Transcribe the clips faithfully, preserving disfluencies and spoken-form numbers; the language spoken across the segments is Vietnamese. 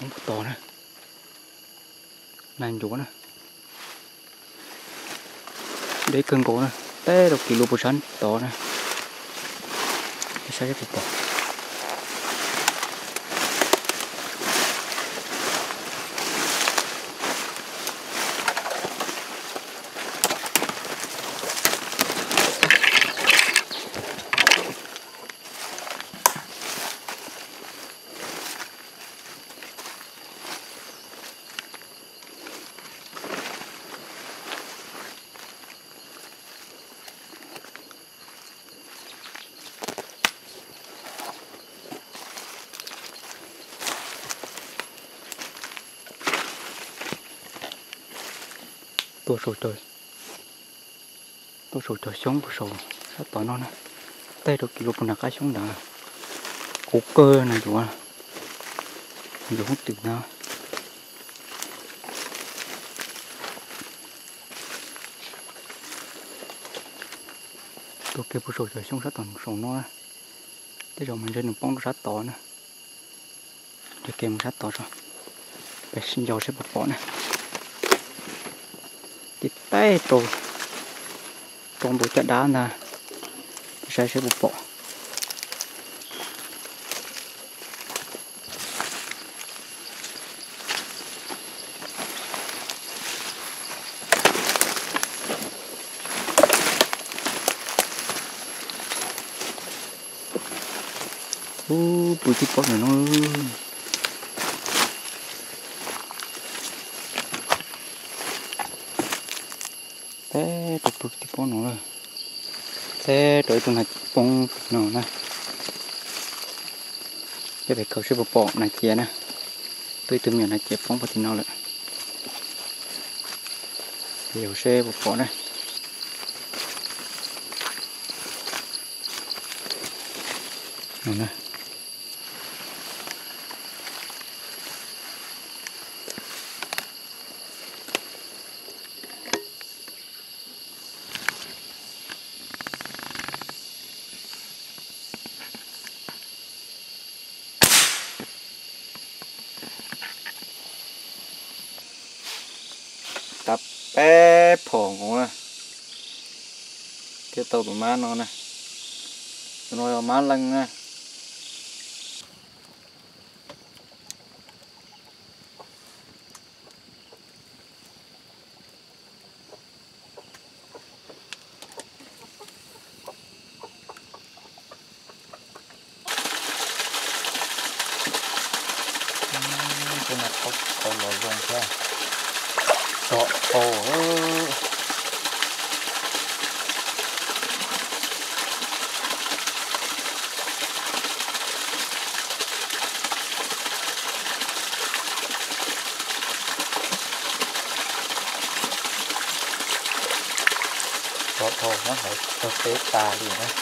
bóng to nè, nàn chỗ nè, để cân cổ nè, té được kilo bột sắn to nè, cái sai cái bột. Tôi sầu trời, tôi sầu trời sống của sầu rất to nó nè, tay được kilo phần nào cái sống đã, củ cơ này chú à, chú không chịu nào, tôi kêu của sầu trời sống rất toàn sầu nó, thế rồi mình lên được bóng rất to nè, để kèm rất to rồi, bây xin dầu sẽ bật bỏ nè. Tay trộn trộn đồ chả đá nè, sẽ sẽ bột bỏ. Ô, bụi thịt bò này nó thế tục tục thì con nó rồi thế tới tuần này con nó nè cái phải cầu sẽ bột bọ này kia nè tôi từ miệng này chẹp con vào thì nó lại hiểu xe bột bọ này nó nè tập bé phồng à cái tàu của má nó nè rồi má lăng nè cái này có có lỗ dùng chưa Ồ, ồ, có thô nó phải có tế ta gì nữa.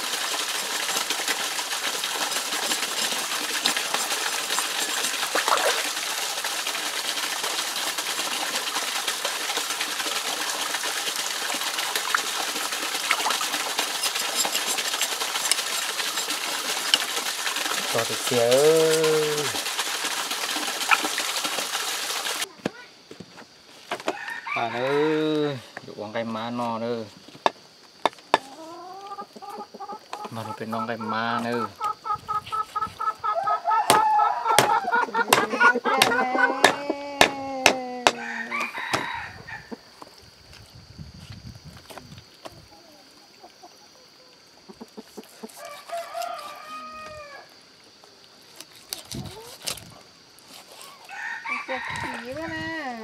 Cho thì kia ơi à nữa dụ con cây má no nữa mà nóเป็นน้องcây má nữa Chỉ đó nè.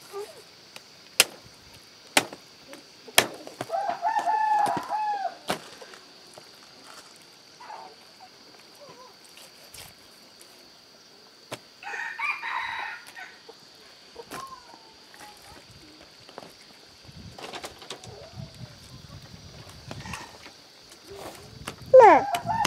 Nè.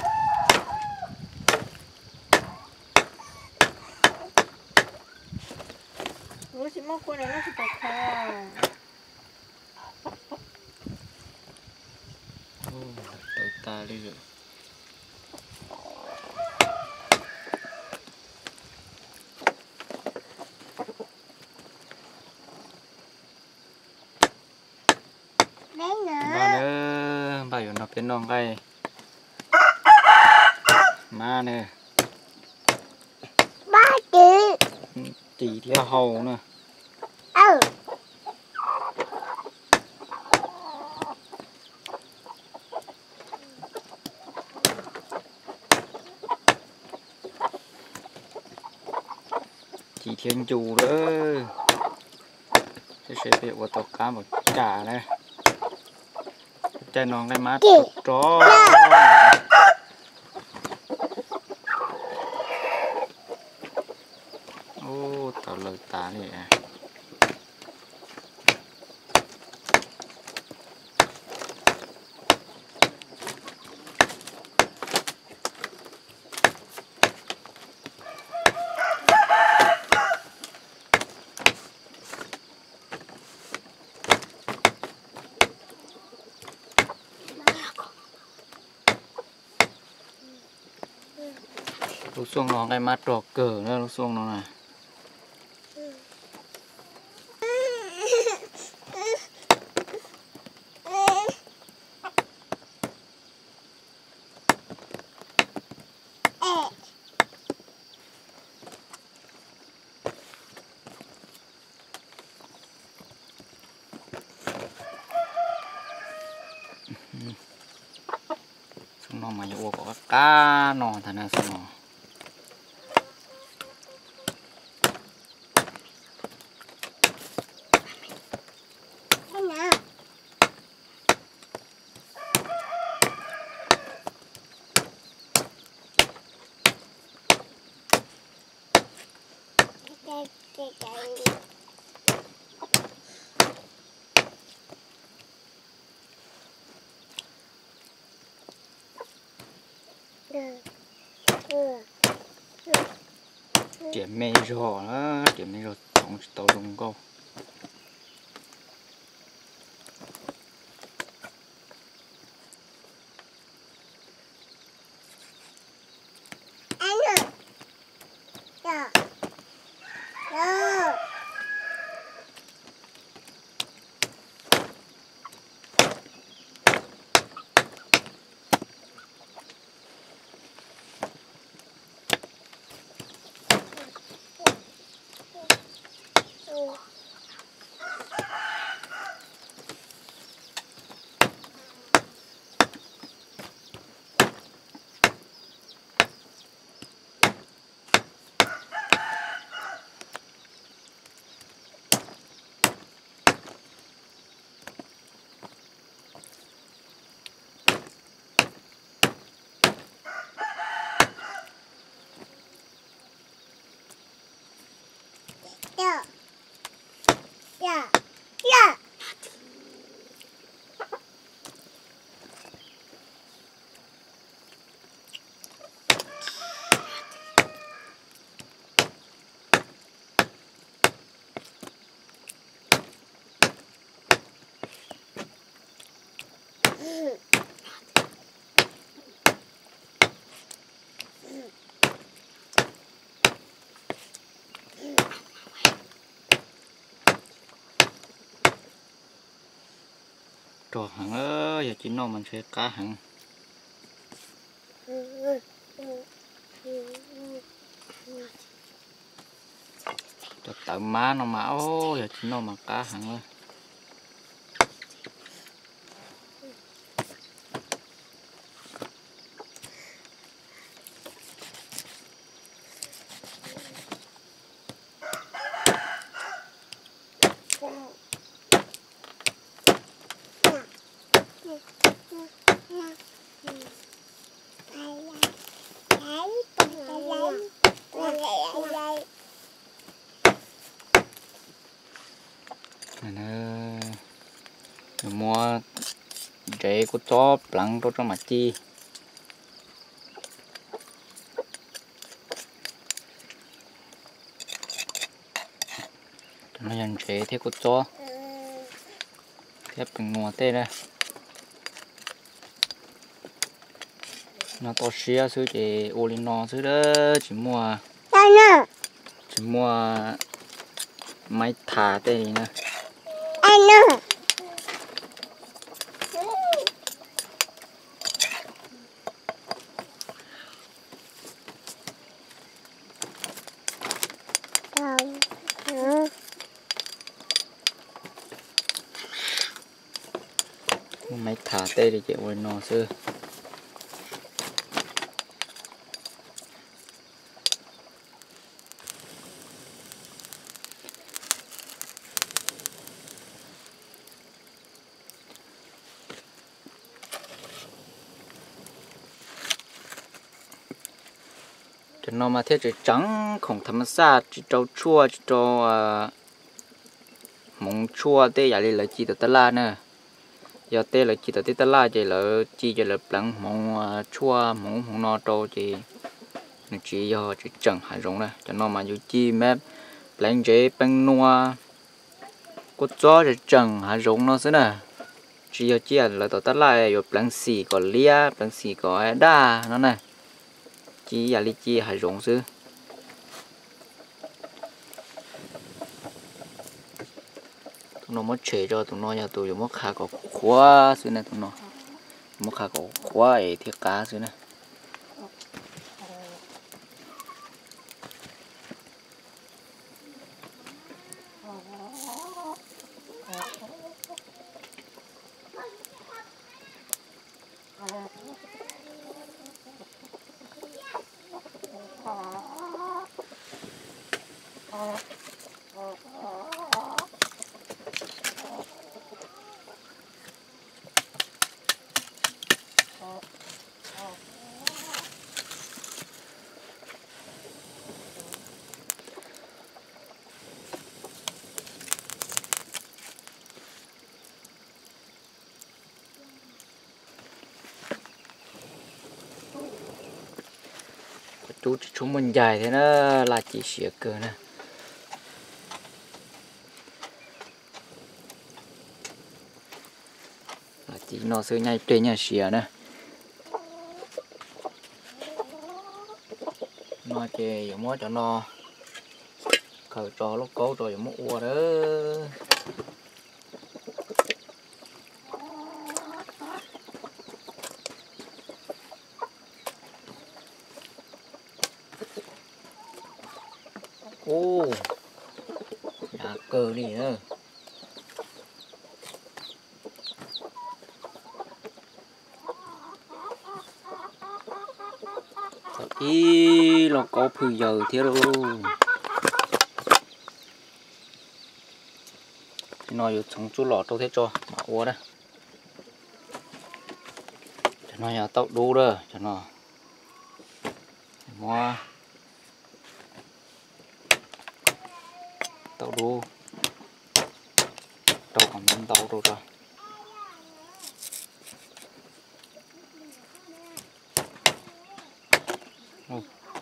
Nó chỉ móc qua này nó chỉ bọc kho. Tới ta đi rồi. ba nữa baอยู่nóเป็นน้องไก่มาเนี่ย ba chị chỉ theo hầu nữa ừ chỉ thiên chủ đó sẽ sẽ bị vào tàu cá một trả này cho nó cái mát chó ô tàu lời tá này à lúc xuống nó cái mát trò cờ nữa lúc xuống nó này xuống nó mà vô có cá nó thành ra xuống nó điểm mê rò đó điểm mê rò tổng tàu đồng câu yeah yeah yeah trò hẳn ơi giờ chỉ nó mình sẽ cá hẳn cho tự má nó mà ô giờ chỉ nó mà cá hẳn ơi này nè mua rễ của chó lăng cho mặt chi nó dần rễ thế của chó thép bằng ngọt tê đây nó to xía xứ chỉ ô linh nó xứ đó chỉ mua chỉ mua máy thả tê này nè máy thả tê để chịu quên nó xưa cho nó mà thế chỉ trắng không thấm xa chỉ trâu chua chỉ trâu mông chua tê giả là chỉ từ tơ la nè giờ tê là chỉ từ tơ la chỉ là chỉ chỉ là blanc mông chua mông mông no trâu chỉ chỉ do chỉ trắng hải rong nè cho nó mà dù chi mép blanc chế băng noa có chó chỉ trắng hải rong nó xí nè chỉ do chỉ là từ tơ la rồi blanc xì có lia blanc xì có đa nó nè chỉ giả li chi hải rong xí tụi nó mất chế cho tụi nó nhà tụi nó mất khá có khóa xí này tụi nó mất khá có khóa ấy thiết cá xí này chú chúng mình dài thế nó là chỉ xỉa cơ nè là chỉ nó sơ nhai trên nhà xỉa nè nó chè giống mỗi cho nó khởi trò lúc cố rồi giống mỗi ua đó ô nhà cơ đi nữa ý nó có phư giờ thế luôn nóอยู่trong chỗ lọt đâu thế cho mà ua đây cho nó nhà tao đu đó cho nó mua tàu đu tàu còn năm tàu đu rồi ừ.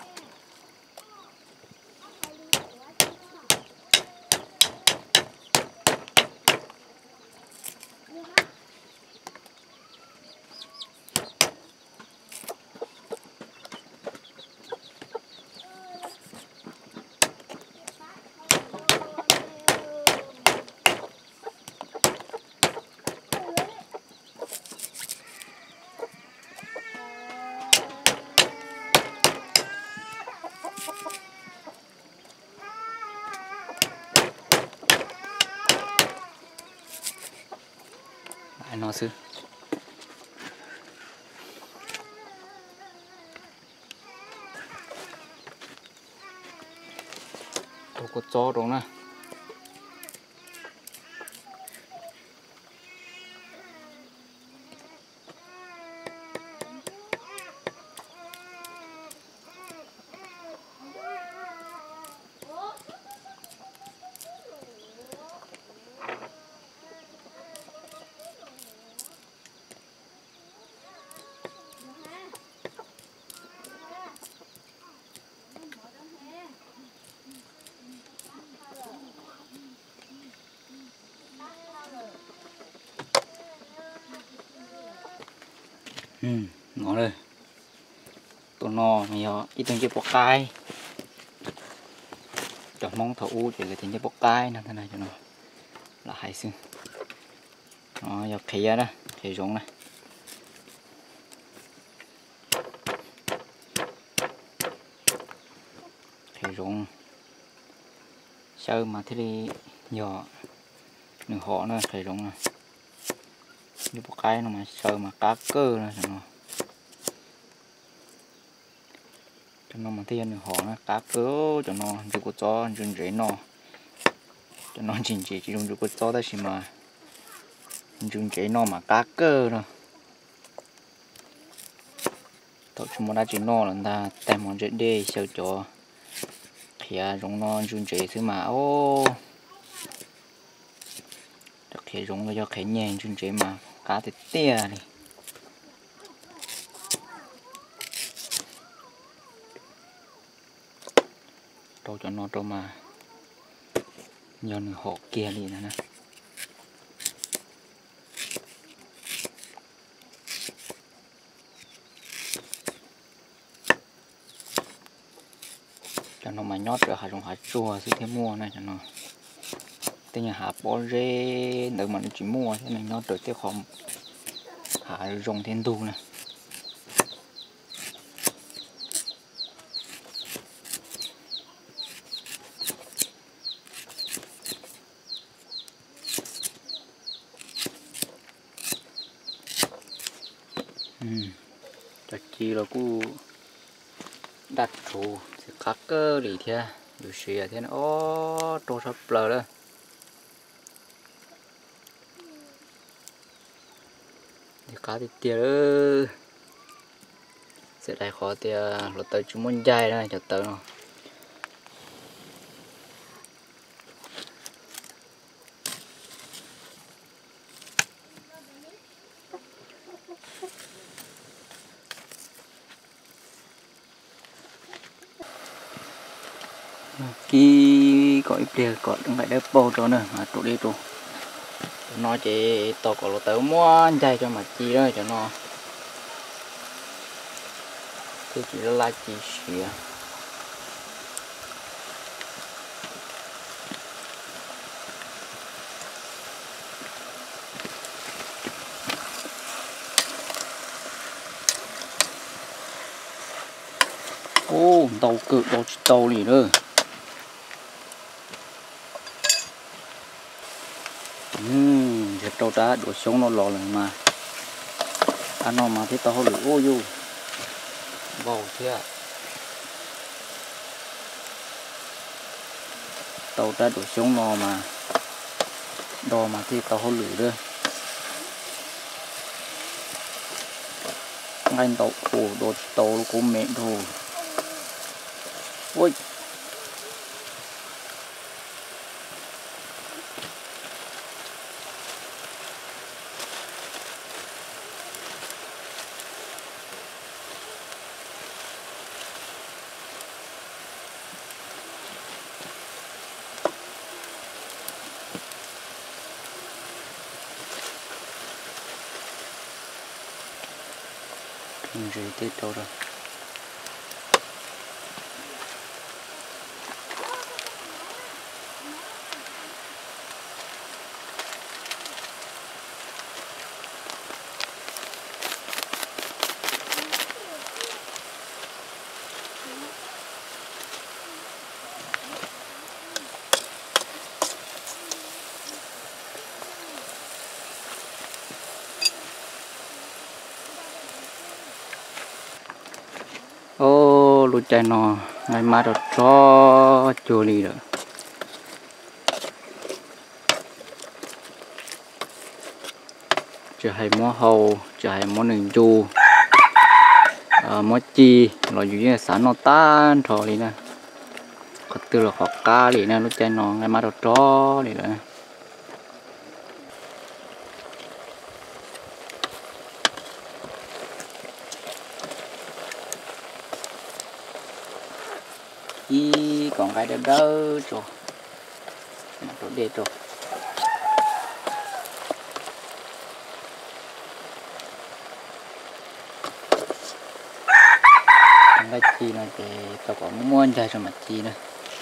Lại nó sư tôi có chó đúng nè ừ ngon rồi tụi nó mày họ ít từng cái bọc cay cho mong thấu u chỉ là từng cái bọc cay nè thế này cho nó là hay xương nó giờ khía đó khía giống này khía giống sao mà thế đi nhỏ nửa họ nó khía giống này như một cái nó mà sờ mà cá cơ nữa cho nó cho nó mà thiên họ nó cá cơ cho nó chỉ có cho rừng rễ nó cho nó chỉnh chỉ chỉ dùng chỉ có cho đó chỉ mà rừng rễ nó mà cá cơ rồi tao chúng nó đã chỉ nó là ta tìm món rễ đê sờ cho thì dùng nó rừng rễ thứ mà ô khi dùng nó cho khẽ nhẹ rừng rễ mà cá thì tia này đâu cho nó đâu mà nhon họ kia đi nè cho nó mà nhót rồi hạt dùng hạt chua chứ thế mua này cho nó thế nhà hạt bó rê đỡ mà nó chỉ mua thế này nhót rồi thế không hạt dùng thiên tu này cho chi là cứ đặt thủ thì các cơ đi theo rồi xìa thế nó ô trâu sắp lờ đó thì cá thì tiền đó sẽ đại khó thì là tới chúng muốn dài đây cho tới nó khi có ít tiền có đừng lại đếp bầu cho nữa mà tụ đi tụ nó chỉ to có lỗ tới mua dài cho mà chi đó cho nó thì chỉ là chi xỉa ô tàu cự tàu tàu gì nữa ừm thì tàu đã đổ xuống nó lò lại mà ăn nó mà thấy tàu lửa ô du bầu thế à tàu đã đổ xuống nó mà đò mà thấy tàu lửa nữa anh tàu ồ đồ tàu của mẹ đồ ôi rồi tới đâu rồi ô lũ chạy nó ngày mai được cho chua đi rồi chờ hay mua hầu chờ hay mua nướng chu à, mua chi rồi dù như sản nó tan thôi đi nè có từ là họ cá đi nè lũ chạy nó ngày mai được cho đi rồi y còn cái đó đỡ rồi nó tốt đẹp rồi cái chi này thì tao có muốn chơi cho mặt chi nữa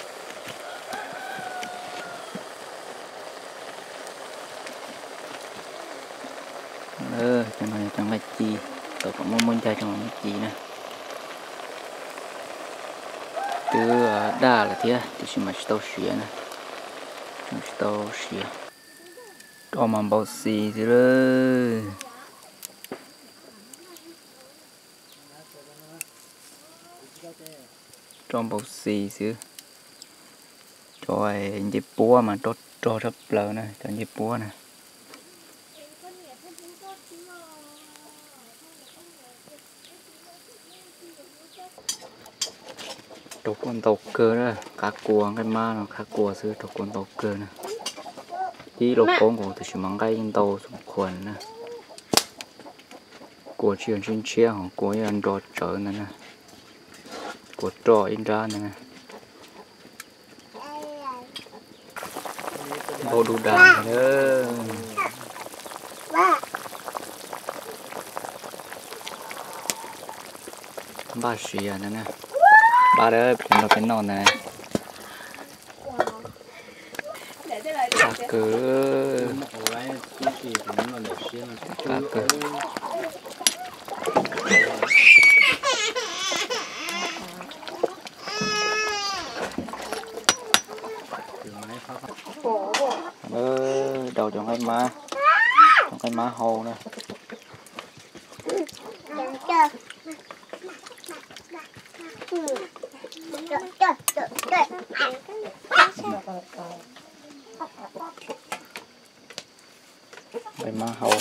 ờ cho này trong cái chi tao có muốn chơi cho mặt chi nữa từ đa là thế thì chỉ mà tao xỉa nè tao xỉa cho mà bao xì thì rồi trong bầu xì xứ rồi dịp búa mà trốt trô rất lờ này cho dịp búa này trục con tàu cơ đó cá cua cái má nó cá cua xứ trục con tàu cơ này tí lộc con của tôi chỉ mang cái trên tàu xung quanh nè của chuyện trên chia hoặc của ăn trò trở này nè của trò in ra này nè đồ đủ đàn nữa ba xì à nè ba đó nó cái nón này cá cừ cá cừ ờ, đầu trong cái má trong cái má hồ nè cái má hồ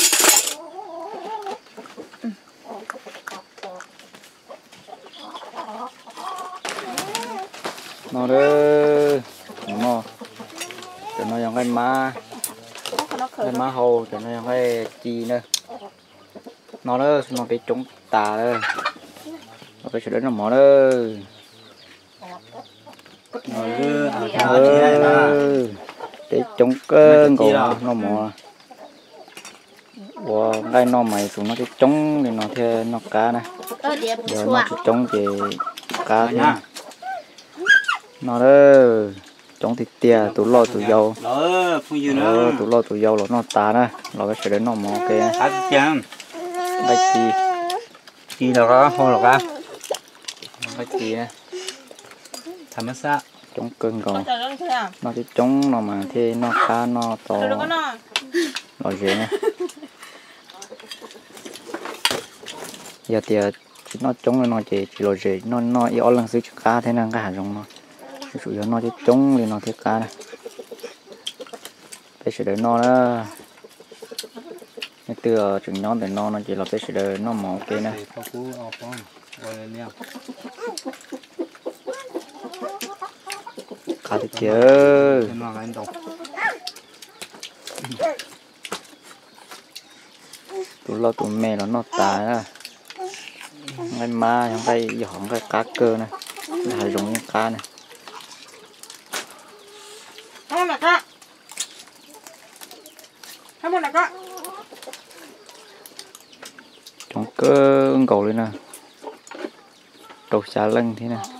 nó đó nó cho nó trong cái má cái má hồ cho nó trong cái chi nữa nó đó nó cái trống tà đó nó cái chỗ đó nó mỏ đó để trống cơn cổ nó mỏ wow đây nó mày xuống nó cái trống thì nó theo nó cá này giờ nó cái trống thì cá nha nó đó trống thịt tia tủ lo tủ dầu ờ tủ lo tủ dầu là nó tà nè là cái chỗ đấy nó mỏ cái cái chi chi là có không là có cái chi nè thầm sao trống cưng còn nó cái trống nó mà thế nó cá nó to rồi gì nè giờ thì chỉ nó trống nó chỉ chỉ rồi gì nó nó yếu lần xíu cá thế nên cái hạt giống nó chủ yếu nó chỉ trống thì nó thế cá này cái sự đấy nó đó từ chừng nhón thì nó nó chỉ là cái sự đời nó mỏng kia nè cá thì chưa tụi lo tụi mẹ nó nó tài á ngay ma trong đây dọn cái cá cơ này là dùng những cá này hai mặt á hai mặt á trong cơ cầu lên nè đầu xà lưng thế này